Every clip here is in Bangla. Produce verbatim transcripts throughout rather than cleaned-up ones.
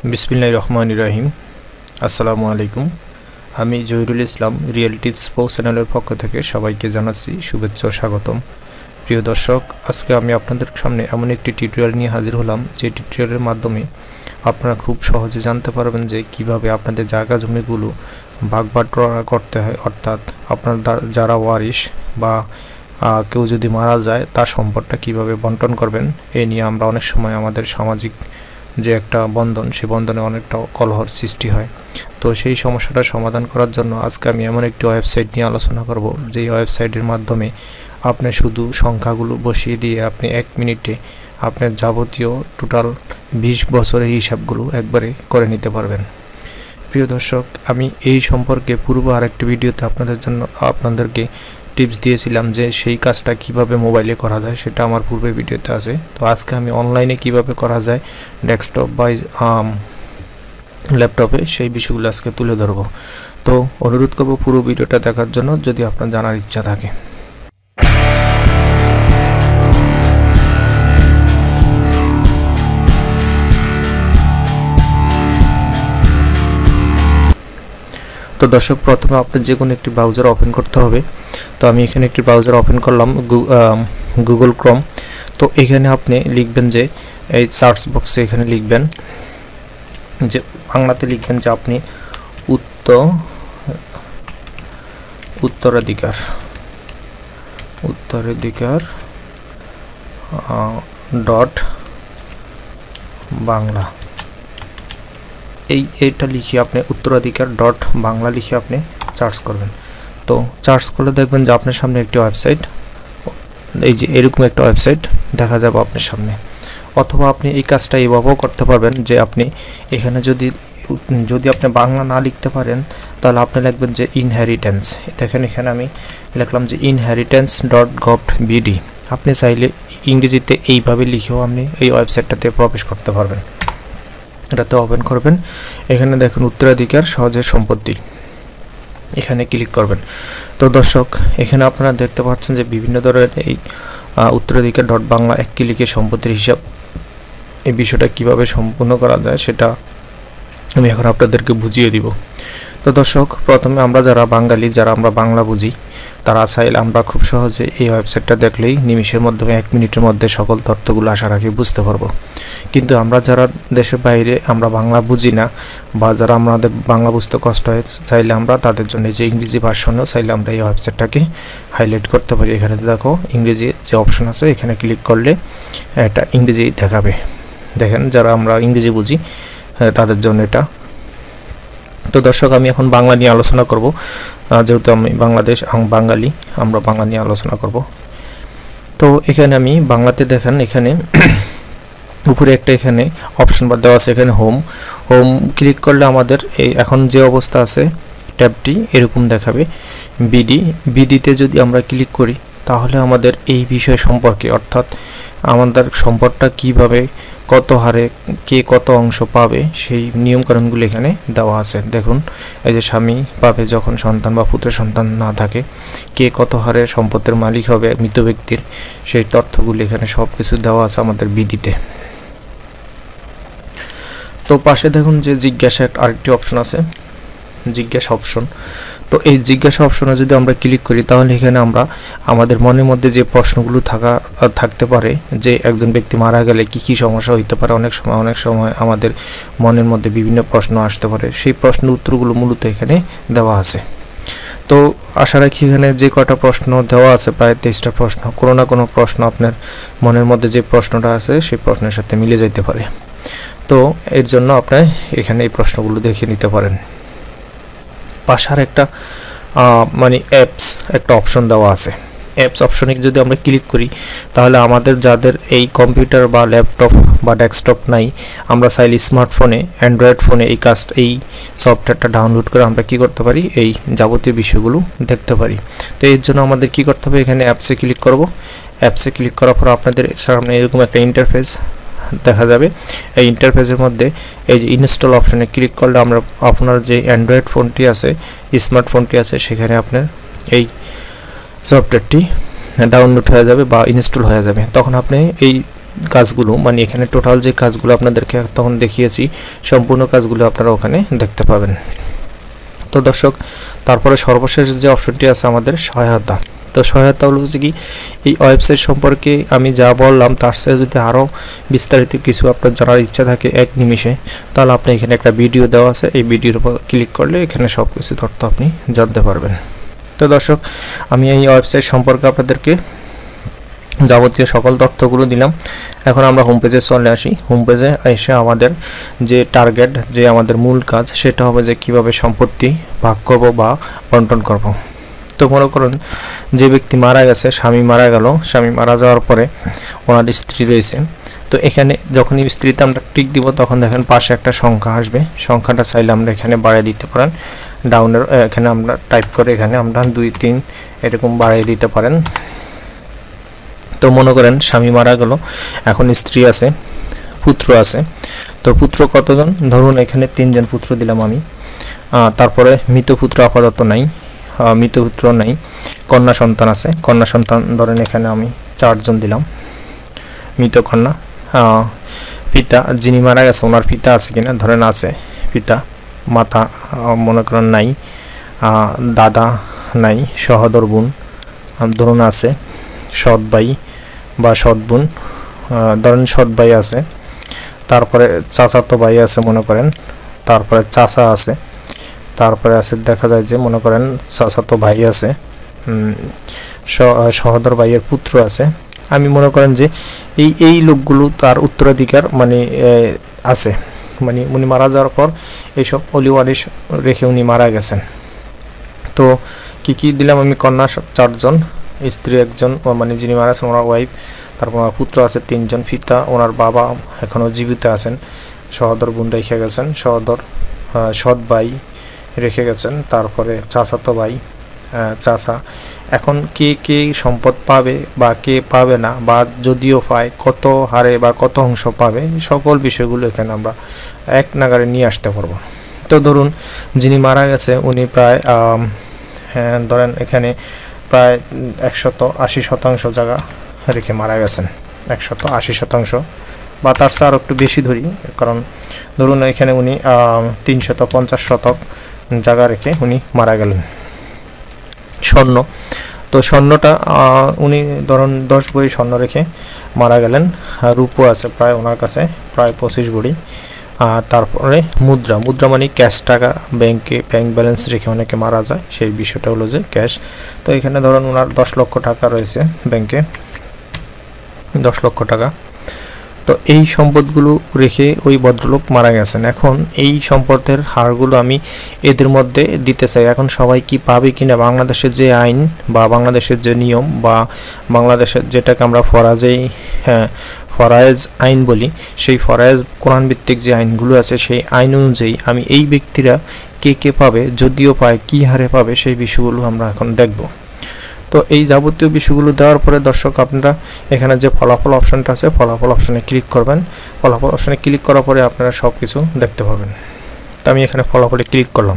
बिस्मिल्लाहिर रहमानिर रहीम আসসালামু আলাইকুম। আমি Jahirul Islam real tips pro চ্যানেলের পক্ষ থেকে সবাইকে জানাচ্ছি শুভেচ্ছা ও স্বাগতম। প্রিয় দর্শক, আজকে আমি আপনাদের সামনে এমন একটি টিউটোরিয়াল নিয়ে হাজির হলাম যে টিউটোরিয়ালের মাধ্যমে আপনারা খুব সহজে জানতে পারবেন যে কিভাবে আপনাদের জায়গা জমিগুলো ভাগ বাটোয়ারা করতে হয়, অর্থাৎ আপনার যারা ওয়ারিশ বা কেউ যদি মারা যায় তার সম্পদটা কিভাবে বন্টন করবেন। এই নিয়ে আমরা অনেক সময় আমাদের সামাজিক যে একটা বন্ধন, সেই বন্ধনে অনেকটা কলহর সৃষ্টি হয়। তো সেই সমস্যাটা সমাধান করার জন্য আজকে আমি এমন একটি ওয়েবসাইট নিয়ে আলোচনা করব, যেই ওয়েবসাইটের মাধ্যমে আপনি শুধু সংখ্যাগুলো বসিয়ে দিয়ে আপনি এক মিনিটে আপনার যাবতীয় টোটাল বিশ বছরের হিসাবগুলো একবারে করে নিতে পারবেন। প্রিয় দর্শক, আমি এই সম্পর্কে পূর্ব আরেকটি ভিডিওতে আপনাদের জন্য আপনাদেরকে টিপস দিয়েছিলাম যে সেই কাজটা কিভাবে মোবাইলে করা যায়, সেটা আমার পূর্বের ভিডিওতে আছে। তো আজকে আমি অনলাইনে কিভাবে করা যায় ডেস্কটপ বা ল্যাপটপে, সেই বিষয়গুলো আজকে তুলে ধরব। তো অনুরোধ করব পুরো ভিডিওটা দেখার জন্য, যদি আপনার জানার ইচ্ছা থাকে। তো দর্শক, প্রথমে আপনার যে কোনো একটি ব্রাউজার ওপেন করতে হবে। তো আমি এখানে একটি ব্রাউজার ওপেন করলাম, গুগল ক্রোম। তো এখানে আপনি লিখবেন যে এই সার্চ বক্সে এখানে লিখবেন যে বাংলাতে লিখবেন যে আপনি উত্তর উত্তরাধিকার উত্তরাধিকার ডট বাংলা, এই এইটা লিখে আপনি উত্তরাধিকার ডট বাংলা লিখে আপনি সার্চ করবেন। তো সার্চ করলে দেখবেন যে আপনার সামনে একটি ওয়েবসাইট, এই যে এরকম একটা ওয়েবসাইট দেখা যাবে আপনার সামনে। অথবা আপনি এই কাজটা এইভাবেও করতে পারবেন যে আপনি এখানে যদি যদি আপনি বাংলা না লিখতে পারেন, তাহলে আপনি লিখবেন যে ইনহেরিটেন্স। দেখেন এখানে আমি লিখলাম যে ইনহেরিটেন্স ডট গভ বিডি। আপনি চাইলে ইংরেজিতে এইভাবে লিখেও আপনি এই ওয়েবসাইটটাতে প্রবেশ করতে পারবেন। এটাতে ওপেন করবেন, এখানে দেখুন উত্তরাধিকার সহজের সম্পত্তি, এখানে ক্লিক করবেন। তো দর্শক, এখানে আপনারা দেখতে পাচ্ছেন যে বিভিন্ন ধরনের এই উত্তরাধিকার ডট বাংলা এক ক্লিকে সম্পত্তির হিসাব, এই বিষয়টা কিভাবে সম্পূর্ণ করা যায় সেটা আমি এখন আপনাদেরকে বুঝিয়ে দিব। তো দর্শক, প্রথমে আমরা যারা বাঙালি, যারা আমরা বাংলা বুঝি, তারা চাইলে আমরা খুব সহজে এই ওয়েবসাইটটা দেখলেই নিমিষের মাধ্যমে এক মিনিটের মধ্যে সকল তথ্যগুলো আশা রাখি বুঝতে পারবো। কিন্তু আমরা যারা দেশের বাইরে আমরা বাংলা বুঝি না, বা যারা আমাদের বাংলা বুঝতে কষ্ট হয়, চাইলে আমরা তাদের জন্য যে ইংরেজি ভার্সনও চাইলে আমরা এই ওয়েবসাইটটাকে হাইলাইট করতে পারি। এখানে দেখো ইংরেজি যে অপশন আছে, এখানে ক্লিক করলে এটা ইংরেজি দেখাবে। দেখেন, যারা আমরা ইংরেজি বুঝি তাদের জন্য এটা। তো দর্শক, আমি এখন বাংলা নিয়ে আলোচনা করব, যেহেতু আমি বাংলাদেশ বাঙালি, আমরা বাংলা নিয়ে আলোচনা করব। তো এখানে আমি বাংলাতে দেখেন এখানে উপরে একটা এখানে অপশন বা দেওয়া আছে, এখানে হোম হোম ক্লিক করলে আমাদের এই এখন যে অবস্থা আছে ট্যাবটি এরকম দেখাবে। বিডি বিডিতে যদি আমরা ক্লিক করি, তাহলে আমাদের এই বিষয় সম্পর্কে, অর্থাৎ আমাদের সম্পদটা কিভাবে কত হারে কে কত অংশ পাবে, সেই নিয়মকানুনগুলো এখানে দেওয়া আছে। দেখুন, এই যে স্বামী পাবে যখন সন্তান বা পুত্র সন্তান না থাকে, কে কত হারে সম্পদের মালিক হবে মৃত ব্যক্তির, সেই তথ্যগুলো এখানে সব কিছু দেওয়া আছে আমাদের বিধিতে। তো পাশে দেখুন যে জিজ্ঞাসা আরেকটি অপশন আছে, জিজ্ঞাসা অপশন। তো এই জিজ্ঞাসা অপশনে যদি আমরা ক্লিক করি, তাহলে এখানে আমরা আমাদের মনের মধ্যে যে প্রশ্নগুলো থাকা থাকতে পারে, যে একজন ব্যক্তি মারা গেলে কি কি সমস্যা হইতে পারে, অনেক সময় অনেক সময় আমাদের মনের মধ্যে বিভিন্ন প্রশ্ন আসতে পারে, সেই প্রশ্ন উত্তরগুলো মূলত এখানে দেওয়া আছে। তো আশা রাখি এখানে যে কটা প্রশ্ন দেওয়া আছে, প্রায় তেইশটা প্রশ্ন, কোনো না কোনো প্রশ্ন আপনার মনের মধ্যে যে প্রশ্নটা আছে সেই প্রশ্নের সাথে মিলে যেতে পারে। তো এর জন্য আপনি এখানে এই প্রশ্নগুলো দেখে নিতে পারেন। পাশার একটা মানে অ্যাপস একটা অপশন দেওয়া আছে। অ্যাপস অপশনে যদি আমরা ক্লিক করি, তাহলে আমাদের যাদের এই কম্পিউটার বা ল্যাপটপ বা ডেস্কটপ নাই, আমরা চাইলে স্মার্টফোনে, অ্যান্ড্রয়েড ফোনে এই কাজ এই সফটওয়্যারটা ডাউনলোড করে আমরা কি করতে পারি, এই যাবতীয় বিষয়গুলো দেখতে পারি। তো এর জন্য আমাদের কি করতে হবে, এখানে অ্যাপসে ক্লিক করব। অ্যাপসে ক্লিক করার পর আপনাদের সামনে এরকম একটা ইন্টারফেস দেখা যাবে। এই ইন্টারফেসের মধ্যে এই যে ইনস্টল অপশনে ক্লিক করলে আমরা আপনার যে অ্যান্ড্রয়েড ফোনটি আছে, স্মার্টফোনটি আছে, সেখানে আপনার এই সফটওয়্যারটি ডাউনলোড হয়ে যাবে বা ইনস্টল হয়ে যাবে। তখন আপনি এই কাজগুলো মানে এখানে টোটাল যে কাজগুলো আপনাদেরকে তখন দেখিয়েছি সম্পূর্ণ কাজগুলো আপনারা ওখানে দেখতে পাবেন। তো দর্শক তারপরে সর্বশেষ যে অপশনটি আছে আমাদের সহায়তা। তো সহায়তা হলো যে কি এই ওয়েবসাইট সম্পর্কে আমি যা বললাম তার সাথে যদি আরও বিস্তারিত কিছু আপনার জানার ইচ্ছা থাকে এক নিমিষে, তাহলে আপনি এখানে একটা ভিডিও দেওয়া আছে, এই ভিডিওর উপর ক্লিক করলে এখানে সব কিছু তথ্য আপনি জানতে পারবেন। তো দর্শক আমি এই ওয়েবসাইট সম্পর্কে আপনাদেরকে যাবতীয় সকল তথ্যগুলো দিলাম। এখন আমরা হোম পেজে চলে আসি। হোম পেজে এসে আমাদের যে টার্গেট, যে আমাদের মূল কাজ, সেটা হবে যে কিভাবে সম্পত্তি ভাগ করব বা বন্টন করব। তো মনে করুন যে ব্যক্তি মারা গেছে, স্বামী মারা গেল, স্বামী মারা যাওয়ার পরে ওনার স্ত্রী রয়েছে। তো এখানে যখন স্ত্রীতে আমরা টিক দিব তখন দেখেন পাশে একটা সংখ্যা আসবে, সংখ্যাটা চাইলে আমরা এখানে বাড়িয়ে দিতে পারেন। ডাউনের এখানে আমরা টাইপ করে এখানে আমরা দুই তিন এরকম বাড়িয়ে দিতে পারেন। তো মনে করেন স্বামী মারা গেল, এখন স্ত্রী আছে, পুত্র আছে। তো পুত্র কতজন? ধরুন এখানে তিনজন পুত্র দিলাম আমি। তারপরে মৃত পুত্র আপাতত নাই, মৃত পুত্র নাই, কন্যা সন্তান আছে, কন্যা সন্তান ধরেন এখানে আমি চারজন দিলাম, মৃত কন্যা। পিতা যিনি মারা গেছে ওনার পিতা আছে কিনা, ধরেন আছে পিতা। মাতা মনে করেন নাই, দাদা নাই, সহোদর বোন ধরুন আছে, সৎ ভাই বা সৎ বোন ধরেন সৎ ভাই আছে, তারপরে চাচাতো ভাই আছে মনে করেন, তারপরে চাচা আছে, তারপরে আছে দেখা যায় যে মনে করেন চাচাতো ভাই আছে, সহোদর ভাইয়ের পুত্র আছে। আমি মনে করেন যে এই এই লোকগুলো তার উত্তরাধিকার মানে আছে, মানে উনি মারা যাওয়ার পর এইসব অলি ওয়ারিশ রেখে উনি মারা গেছেন। তো কি কি দিলাম আমি? কন্যা চারজন, স্ত্রী একজন মানে যিনি মারা আছেন ওনার ওয়াইফ, তারপর ওনার পুত্র আছে তিনজন, পিতা ওনার বাবা এখনও জীবিত আছেন, সহোদর বোন রেখে গেছেন, সহোদর সৎ ভাই রেখে গেছেন, তারপরে চাচাতো ভাই, চাচা। এখন কে কে সম্পদ পাবে বা কে পাবে না, বা যদিও পায় কত হারে বা কত অংশ পাবে, সকল বিষয়গুলো এখানে আমরা এক নাগারে নিয়ে আসতে পারবো। তো ধরুন যিনি মারা গেছে উনি প্রায় হ্যাঁ ধরেন এখানে প্রায় একশত আশি শতাংশ জায়গা রেখে মারা গেছেন, একশত আশি শতাংশ বা তার চেয়ে আরও একটু বেশি ধরি, কারণ ধরুন এখানে উনি তিনশত পঞ্চাশ শতক জায়গা রেখে উনি মারা গেলেন। স্বর্ণ, তো স্বর্ণটা উনি ধরুন দশ ভরি স্বর্ণ রেখে মারা গেলেন। রূপো আছে প্রায় ওনার কাছে প্রায় পঁচিশ ভরি। তারপরে মুদ্রা, মুদ্রা মানে ক্যাশ টাকা, ব্যাংকে ব্যাংক ব্যালেন্স রেখে অনেকে মারা যায়, সেই বিষয়টা হলো যে ক্যাশ। তো এখানে ধরুন ওনার দশ লক্ষ টাকা রয়েছে ব্যাংকে, দশ লক্ষ টাকা। তো এই সম্পদগুলো রেখে ওই ভদ্রলোক মারা গেছেন। এখন এই সম্পদের হারগুলো আমি এদের মধ্যে দিতে চাই। এখন সবাই কি পাবে কিনা, বাংলাদেশের যে আইন বা বাংলাদেশের যে নিয়ম বা বাংলাদেশের যেটাকে আমরা ফরাজেই হ্যাঁ ফরায়েজ আইন বলি, সেই ফরায়েজ কোরআন ভিত্তিক যে আইনগুলো আছে সেই আইন অনুযায়ী আমি এই ব্যক্তিরা কে কে পাবে, যদিও পায় কী হারে পাবে, সেই বিষয়গুলো আমরা এখন দেখব। তো এই যাবতীয় বিষয়গুলো দেওয়ার পরে দর্শক আপনারা এখানে যে ফলাফল অপশানটা আছে ফলাফল অপশানে ক্লিক করবেন। ফলাফল অপশানে ক্লিক করার পরে আপনারা সব কিছু দেখতে পাবেন। তো আমি এখানে ফলাফলে ক্লিক করলাম।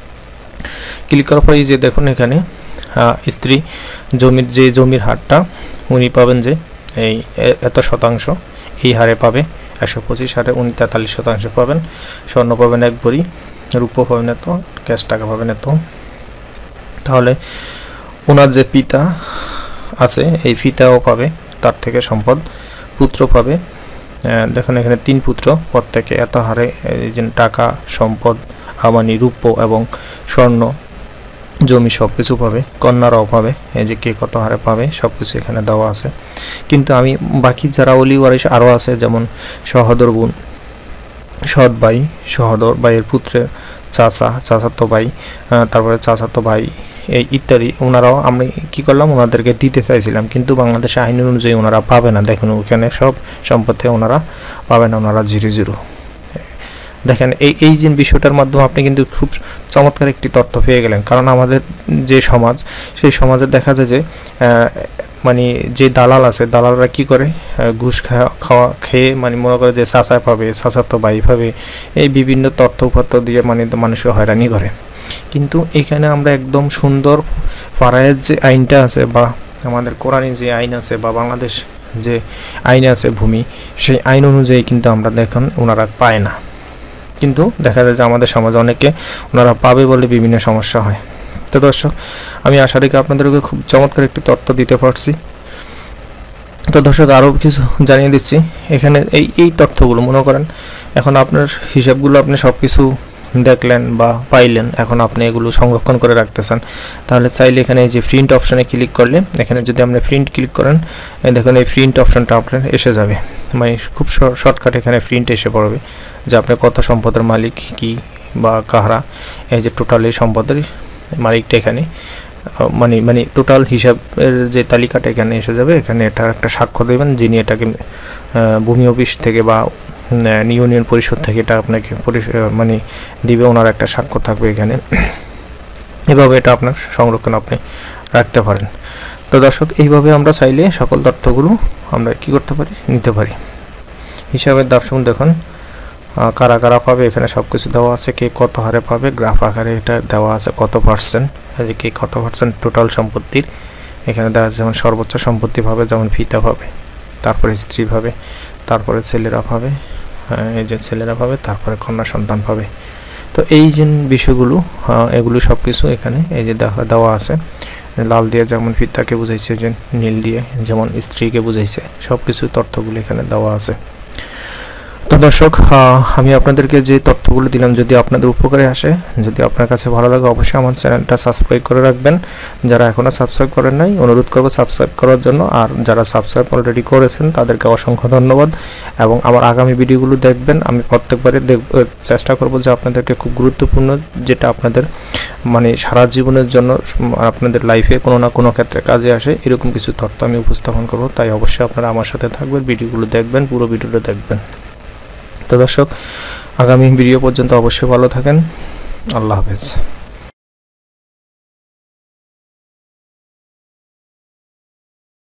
ক্লিক করার পরে এই যে দেখুন এখানে স্ত্রী জমির যে জমির হারটা উনি পাবেন যে এই এত শতাংশ এই হারে পাবে, একশো পঁচিশ হারে উনি তেতাল্লিশ শতাংশ পাবেন। স্বর্ণ পাবেন এক ভরি, রূপো পাবেন এত, ক্যাশ টাকা পাবেন এত। তাহলে ওনার যে পিতা আছে এই পিতাও পাবে তার থেকে সম্পদ, পুত্র পাবে। দেখুন এখানে তিন পুত্র, প্রত্যেকে এত হারে এই যে টাকা সম্পদ মানে রূপো এবং স্বর্ণ জমি সব কিছু পাবে, কন্যারাও পাবে, এই যে কে কত হারে পাবে সব কিছু এখানে দেওয়া আছে। কিন্তু আমি বাকি যারা অলি ওয়ারিশ আরও আছে, যেমন সহোদর বোন, সৎ ভাই, সহোদর ভাইয়ের পুত্রের চাচা, চাচাতো ভাই, তারপরে চাচাতো ভাই এই ইত্যাদি, ওনারাও আমি কী করলাম ওনাদেরকে দিতে চাইছিলাম, কিন্তু বাংলাদেশের আইন অনুযায়ী ওনারা পাবে না। দেখুন ওখানে সব সম্পত্তি ওনারা পাবে না, ওনারা জিরো জিরো। দেখেন এই এই যে বিষয়টার মাধ্যমে আপনি কিন্তু খুব চমৎকার একটি তথ্য পেয়ে গেলেন। কারণ আমাদের যে সমাজ, সেই সমাজে দেখা যায় যে মানে যে দালাল আছে, দালালরা কি করে ঘুষ খাওয়া খাওয়া খেয়ে মানে মনে করে যে চাচা পাবে, চাচাতো ভাই পাবে, এই বিভিন্ন তথ্য উপাত্য দিয়ে মানে মানুষকে হয়রানি করে। কিন্তু এখানে আমরা একদম সুন্দর ফরায়েজ যে আইনটা আছে বা আমাদের কোরআনে যে আইন আছে বা বাংলাদেশ যে আইন আছে ভূমি, সেই আইন অনুযায়ী কিন্তু আমরা দেখুন ওনারা পায় না, কিন্তু দেখা যায় যে আমাদের সমাজে অনেকে ওনারা পাবে বলে বিভিন্ন সমস্যা হয়। তো দর্শক, আমি আশা রাখি আপনাদেরকে খুব চমৎকার একটি তথ্য দিতে পারছি। তো দর্শক, আরও কিছু জানিয়ে দিচ্ছি এখানে। এই এই তথ্যগুলো মনে করেন এখন আপনার হিসাবগুলো আপনি সব কিছু দেখলেন বা পাইলেন, এখন আপনি এগুলো সংরক্ষণ করে রাখতেছেন, তাহলে চাইলে এখানে এই যে প্রিন্ট অপশানে ক্লিক করলে, এখানে যদি আপনি প্রিন্ট ক্লিক করেন, দেখুন এই প্রিন্ট অপশানটা আপনার এসে যাবে, মানে খুব শর্টকাট এখানে প্রিন্ট এসে পড়বে যে আপনি কত সম্পদের মালিক কি বা কাহারা, এই যে টোটাল এই সম্পদের মালিকটা এখানে মানে মানে টোটাল হিসাবের যে তালিকাটা এখানে এসে যাবে। এখানে এটা একটা সাক্ষ্য দেবেন, যিনি এটাকে ভূমি অফিস থেকে বা ইউনিয়ন পরিষদ থেকে এটা আপনাকে মানে দিবে, ওনার একটা সাক্ষ্য থাকবে এখানে। এভাবে এটা আপনার সংরক্ষণ আপনি রাখতে পারেন। তো দর্শক, এইভাবে আমরা চাইলে সকল তথ্যগুলো আমরা কি করতে পারি, নিতে পারি। হিসাবের দাপসম দেখুন কারা কারা পাবে, এখানে সব কিছু দেওয়া আছে, কে কত হারে পাবে, গ্রাফ আকারে এটা দেওয়া আছে কত পার্সেন্ট, যে কে কত পার্সেন্ট টোটাল সম্পত্তির। এখানে দেখা যাচ্ছে যেমন সর্বোচ্চ সম্পত্তি পাবে, যেমন পিতা পাবে, তারপরে স্ত্রী পাবে, তারপরে ছেলেরা পাবে, এই যে ছেলেরা পাবে, তারপরে কন্যা সন্তান পাবে। তো এই যে বিষয়গুলো এগুলো সব কিছু এখানে এই যে দেওয়া আছে, লাল দিয়ে যেমন পিতাকে বুঝাইছে, যে নীল দিয়ে যেমন স্ত্রীকে বুঝাইছে, সব কিছু তথ্যগুলো এখানে দেওয়া আছে। তো দর্শক, আমি আপনাদেরকে যে তথ্যগুলো দিলাম যদি আপনাদের উপকারে আসে, যদি আপনার কাছে ভালো লাগে, অবশ্যই আমার চ্যানেলটা সাবস্ক্রাইব করে রাখবেন। যারা এখনও সাবস্ক্রাইব করেন নাই, অনুরোধ করব সাবস্ক্রাইব করার জন্য, আর যারা সাবস্ক্রাইব অলরেডি করেছেন তাদেরকে অসংখ্য ধন্যবাদ। এবং আমার আগামী ভিডিওগুলো দেখবেন, আমি প্রত্যেকবারে চেষ্টা করব যে আপনাদেরকে খুব গুরুত্বপূর্ণ, যেটা আপনাদের মানে সারা জীবনের জন্য আপনাদের লাইফে কোনো না কোনো ক্ষেত্রে কাজে আসে, এরকম কিছু তথ্য আমি উপস্থাপন করব। তাই অবশ্যই আপনারা আমার সাথে থাকবেন, ভিডিওগুলো দেখবেন, পুরো ভিডিওটা দেখবেন। তো দর্শক, আগামী ভিডিও পর্যন্ত অবশ্যই ভালো থাকেন। আল্লাহ হাফেজ।